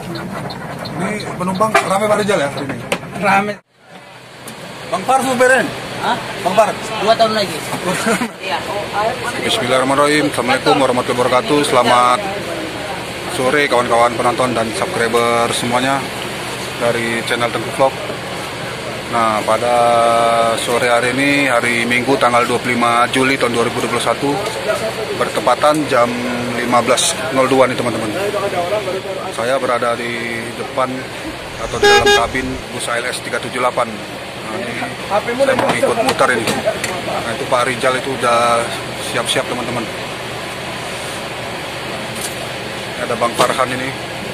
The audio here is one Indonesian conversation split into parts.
Ini penumpang rame Pak Rijal ya hari ini? Rame. Bang Par supirnya? Hah? Bang Par? 2 tahun lagi. Iya. Bismillahirrahmanirrahim. Assalamualaikum warahmatullahi wabarakatuh. Selamat sore kawan-kawan penonton dan subscriber semuanya dari channel Tengku Vlog. Nah, pada sore hari ini, hari Minggu tanggal 25 Juli tahun 2021, bertepatan jam 15.02 nih teman-teman. Saya berada di depan atau di dalam kabin bus ALS 378. Nah, ini saya mau ikut muter ini. Nah, itu Pak Rijal itu udah siap-siap teman-teman. Ada Bang Farhan ini.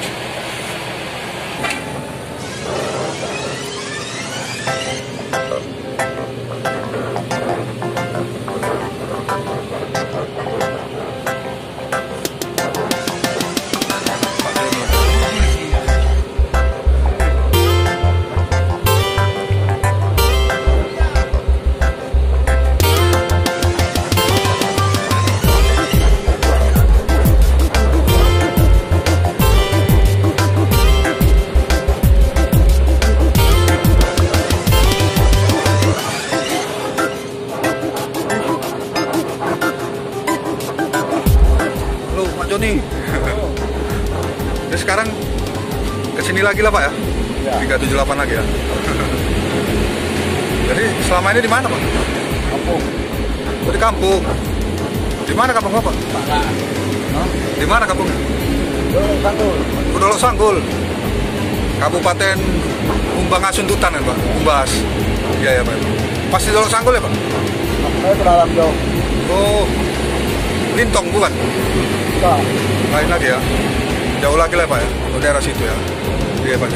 Joni. Ya, sekarang kesini lagi lah Pak ya? Ya. 378 lagi ya. Jadi selama ini di mana Pak? Kampung. Oh, di kampung. Di mana kampung Bapak? Di mana kampung? Dolok Sanggul. Dolok Sanggul. Kabupaten Umbang Asuntutan kan Pak? Umbas. Iya ya Pak. Pasti Dolok Sanggul ya Pak? Saya ke dalam jauh. Oh. Lintong bukan? Lain lagi ya, jauh lagi lah Pak ya, ke daerah situ ya. Iya Pak.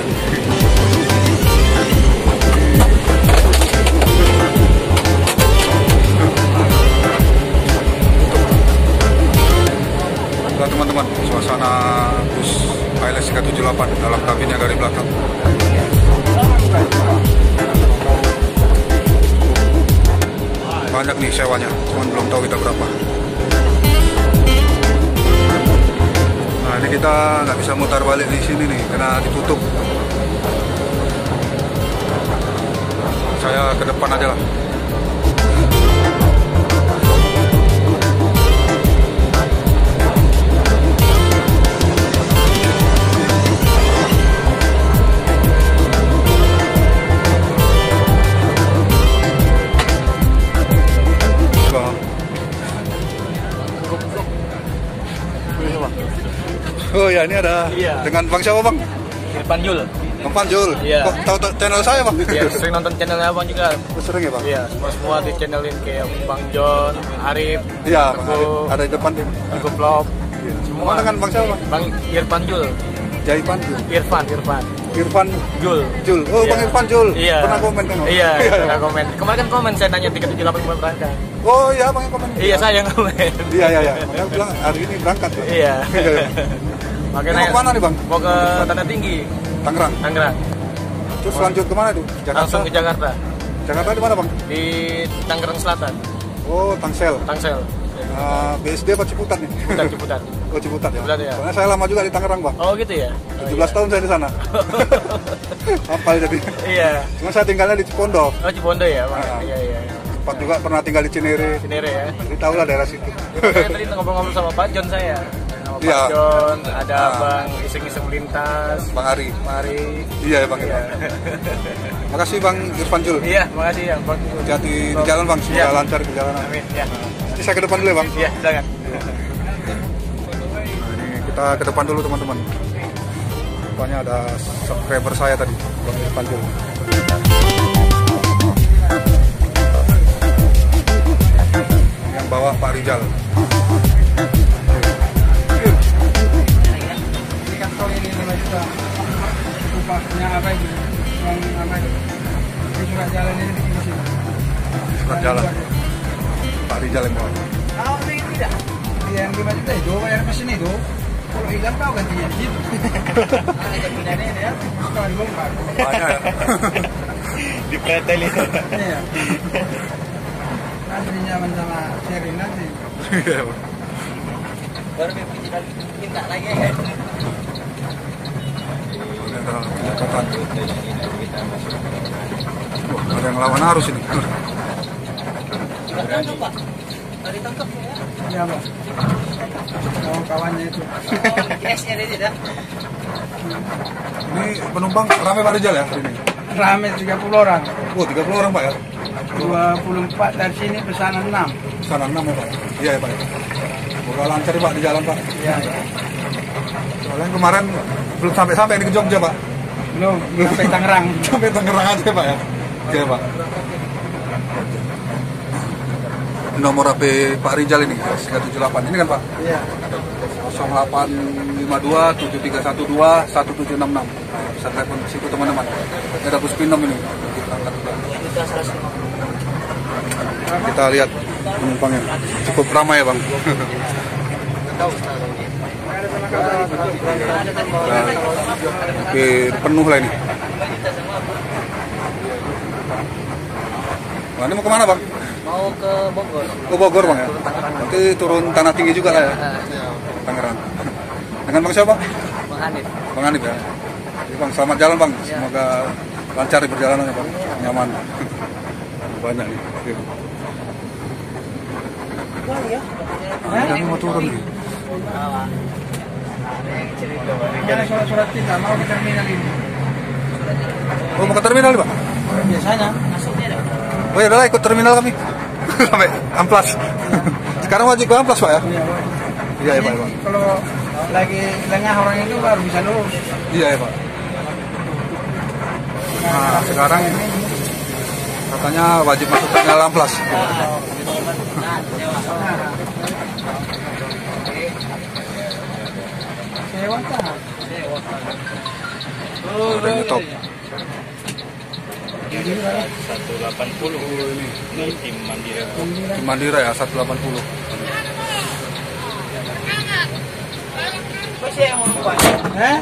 Nah teman-teman, suasana bus ALS 378 dalam kabinnya dari belakang. Banyak nih sewanya, cuman belum tahu kita berapa. Nah, ini kita nggak bisa mutar balik di sini nih, karena ditutup. Saya ke depan aja lah. Oh ya, ini ada dengan Bang siapa Bang? Irfan Jul. Bang Panjul. Iya. Kok tahu channel saya Bang? Iya, sering nonton channelnya Abang juga. Oh, sering ya Bang? Iya, semua di channelin kayak Bang John, Arif, Iya, Bang Teguh, Arif. Ada di depan nih. Teguh Vlog. Iya. Semua Mana kan Bang siapa Bang? Bang Irfan Jul. Jaipan Jul. Irfan Jul. Jul. Oh, Iya. Bang Irfan Jul. Iya. Pernah komen kan? Bang? Iya, pernah komen. Kemarin kan komen saya nanya 378 kemarin berangkat. Oh iya, Bang yang komen. Iya, saya yang komen. Iya. Makanya bilang hari ini berangkat. Bang. Iya. Makanya mau kemana nih Bang? Mau ke Tanda Tinggi, Tangerang. Terus lanjut kemana tuh? Jakarta? Langsung ke Jakarta. Jakarta di mana Bang? Di Tangerang Selatan. Oh, Tangsel. BSD apa Ciputat nih? Ciputat. Oh, Ciputat ya? Ciputat, ya. Soalnya saya lama juga di Tangerang Bang. Oh gitu ya? 17 tahun saya di sana. Hafal jadi. Iya. Cuma saya tinggalnya di Cipondo. Oh Cipondo ya Bang? Nah, Iya. Sempat juga pernah tinggal di Cinere. Ya? Jadi tahu lah daerah situ. Saya tadi ngobrol-ngobrol sama Pak John saya. Iya. Pak John, ada Bang iseng-iseng lintas. Bang Ari. Iya ya Bang. Iya. Makasih Bang Irfan Jul. Iya, makasih ya Bang. Hati-hati di jalan Bang, semoga lancar perjalanan. Amin. Ya. Nanti saya ke depan dulu ya Bang. Iya, silakan. Nah, ini kita ke depan dulu teman-teman. Depannya ada subscriber saya tadi, Bang Irfan Jul. Yang bawah Pak Rijal. Ini kantong ini 5 juta. Upahnya apa itu? Uang apa itu? Ini surat jalan ini bikin di sini. Surat jalan. Pak Rijal yang bawa. Oh, ini tidak. Yang 5 juta itu bayar mesin itu. Kalau hilang kau gantinya di situ. Ada pindahin ini ya. Kalau dibongkar. Banyak ya. Dipretelin. Iya. Nanti nyaman sama sharing nanti. Iya. Baru minta lagi ya. Selatan. Ada yang lawan arus ini. Iya, Pak. Kawan-kawannya itu. Ini penumpang ramai Pak Rizal ya hari ini? Rame 30 orang. Oh, 30 orang Pak ya? 24 dari sini pesanan 6. Sekarang 6 ya Pak? Iya ya Pak. Semoga lancar ya Pak di jalan Pak. Iya. Soalnya kemarin belum sampai ini ke Jogja Pak. Belum sampai Tangerang. Sampai Tangerang aja Pak ya? Oke Pak. Nomor HP Pak Rizal ini 378 ini kan Pak? Iya. 0852 7312 1766. Nah, bisa telepon ke situ teman-teman. Ada bus Pinom ini. Kita lihat penumpangnya cukup ramai ya Bang. Oke, penuh lah ini. Nah, ini mau kemana Bang? Mau ke Bogor. Ke Bogor Bang ya? Nanti turun Tanah Tinggi juga lah ya? Tangerang. Dengan Bang siapa? Bang Hanif. Bang Hanif ya? Jadi Bang, selamat jalan Bang. Semoga lancar di perjalanannya Bang. Nyaman. Banyak nih. Kami mau turun nih. Ada surat-surat kita mau ke terminal ini. Oh, mau ke terminal nih Pak? Biasanya. Oh ya udah ikut terminal kami. Sampai Amplas. Sekarang wajib ke Amplas Pak ya? Iya, Pak. Iya ya Pak. Kalau lagi lengah orang itu baru bisa lurus. Iya ya Pak. Nah sekarang katanya wajib masuk terminal Amplas. Sewa kan? Ada yang nyetop. 180 ini tim Mandira. Di Mandira ya 180. Eh?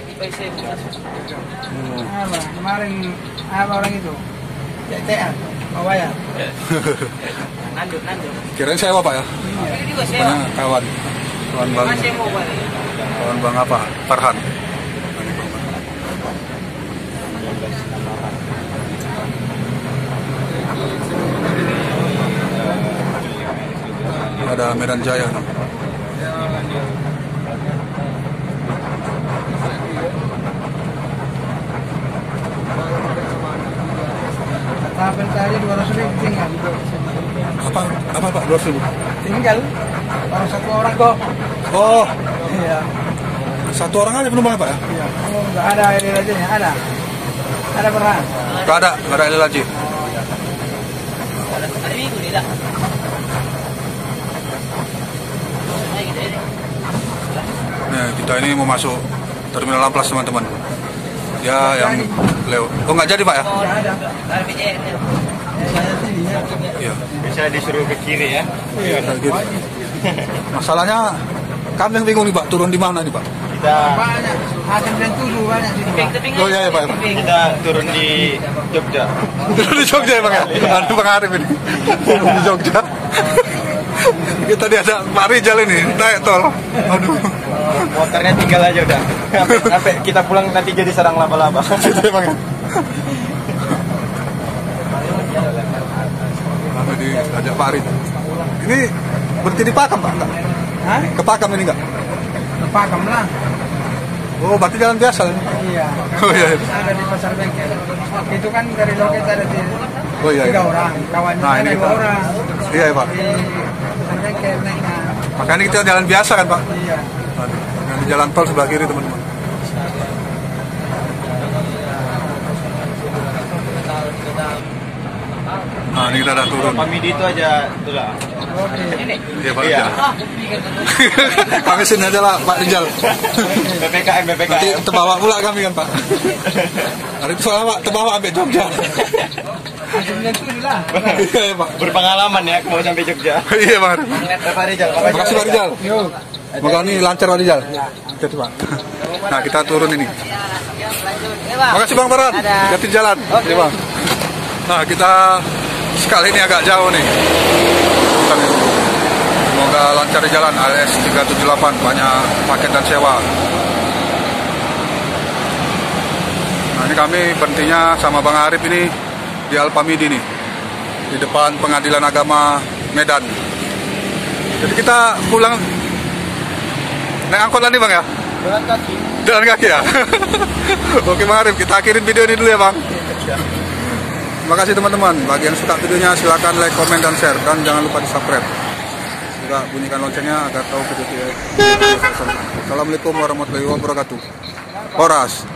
Apa? Kemarin apa orang itu? CTA, bawa ya? Nandur. Kirain sewa Pak ya? Rupanya kawan Bang. Kawan Bang apa? Farhan. Ada Medan Jaya. Kapan tadi 200.000 tinggal. Apa Pak? 200.000. Tinggal. Baru satu orang kok. Oh, Iya. satu orang aja penumpangnya Pak ya? Iya. Oh, nggak ada air aja ada. Ada beras. Nggak ada air lagi. Hari Minggu nih lah. Nah, kita ini mau masuk terminal Amplas teman-teman. Ya yang lewat. Oh nggak jadi Pak ya? Nggak ada. Saya sini ya. Iya. Bisa disuruh ke kiri ya. Iya. Kayak gitu. Masalahnya kami yang bingung nih Pak, turun di mana nih Pak? Kita Banyak. Hakim dan tujuh banyak sini. Pak. Oh iya ya Pak. Ya, Pak. kita turun di Jogja. Turun di Jogja ya Bang ya? Aduh Bang Arif ini. Turun di Jogja. Kita diajak Pak Rizal ini naik tol. Aduh. Motornya tinggal aja udah. Sampai kita pulang nanti jadi sarang laba-laba. Gitu ya Bang ya? Kami diajak Pak Arif. Ini berhenti di Pakam Pak? Enggak? Hah? Ke Pakam ini enggak? Pakam lah. Oh berarti jalan biasa ini? Iya. Oh iya. Ada di pasar bengkel. Itu kan dari loket ada di Oh iya. 3 orang. Kawannya Nah, ini ada 2 kita- orang. Iya ya Pak. Di pasar bengkel naiknya. Makanya kita jalan biasa kan Pak? Iya. Aduh. Yang di jalan tol sebelah kiri teman-teman. Nah ini kita udah turun. Pamidi itu aja itulah. Oke. Iya Pak Iya. Rizal. Kami sini aja lah Pak Rizal. PPKM. Nanti terbawa pula kami kan Pak. Hari itu soalnya Pak terbawa sampai Jogja. Hakim dan tujuh lah. Iya ya Pak. Berpengalaman ya mau sampai Jogja. Iya Pak. Pak Rizal. Terima kasih Pak Rizal. Yuk. Semoga ini lancar Pak Rizal. Jadi Pak. Nah kita turun ini. Makasih Bang Farhan. Hati jalan. Iya Bang. Nah kita sekali ini agak jauh nih. Semoga lancar di jalan. ALS 378 banyak paket dan sewa. Nah Nah, ini kami berhentinya sama Bang Arif ini di Alpamidi nih, di depan Pengadilan Agama Medan. Jadi kita pulang naik angkot lagi Bang ya? Jalan kaki. Jalan kaki ya? Oke Bang Arif, kita akhirin video ini dulu ya Bang. Terima kasih teman-teman. Bagi yang suka videonya silahkan like, komen, dan share. Dan jangan lupa di subscribe. Juga bunyikan loncengnya agar tahu video-video. Assalamualaikum warahmatullahi wabarakatuh. Horas.